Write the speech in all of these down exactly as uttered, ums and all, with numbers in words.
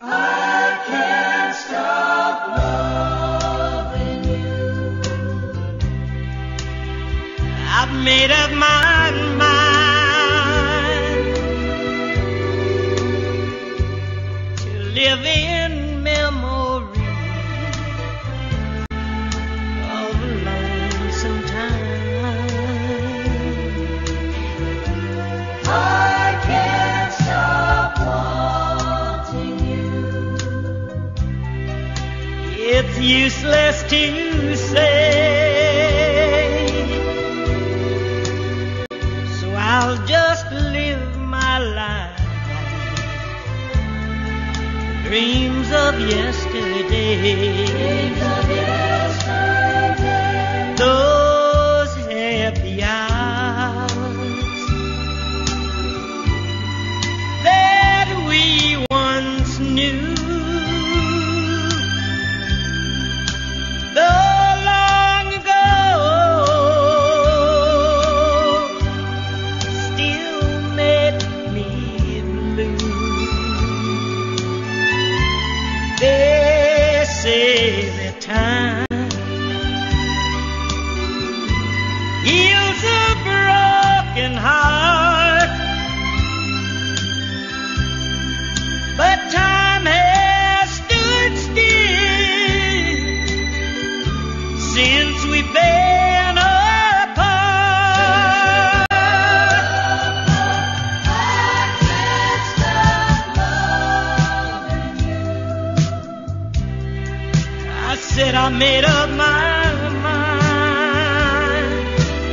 I can't stop loving you. I've made up my mind to live in memory of a lonesome time. I can't stop wanting you. It's useless to say, so I'll just live my life. Dreams of yesterday, dreams of yesterday. Those happy hours that we once knew. Though long ago, still make me blue. They say that time heals a broken heart, but time has stood still since we've been apart. I can't stop loving you. I said I made up my mind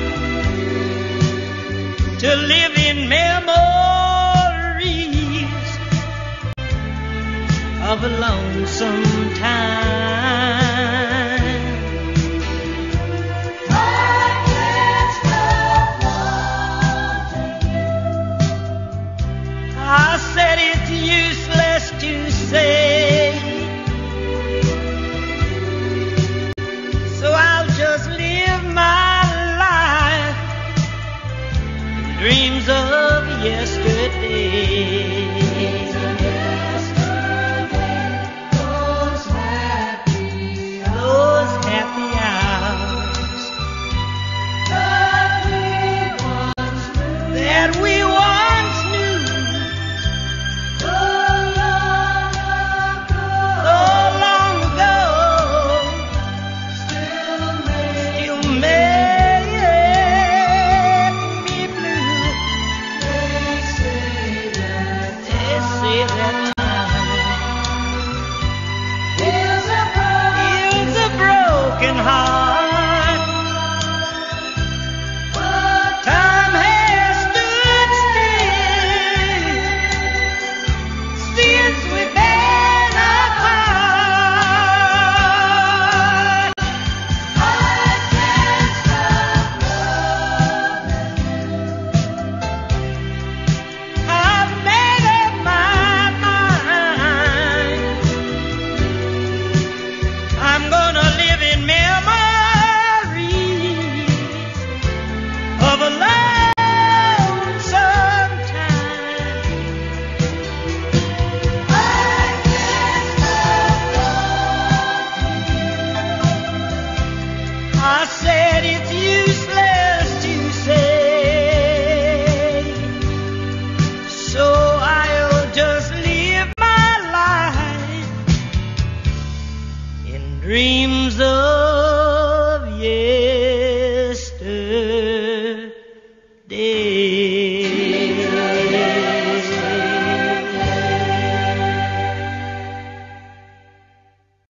to live in memories of a lonesome time. I can't stop wanting you. I said it's useless to say, so I'll just live my life in dreams of yesterday. Those happy hours that we once knew. So long ago, still make me blue. They say that time heals a broken heart, but time has stood still since we've been apart. I can't stop loving you. I've made up my mind. I'm gonna live in memories of a lonesome time. I can't stop loving you. I said it's useless to say, so I'll just live my life in dreams of yesterday.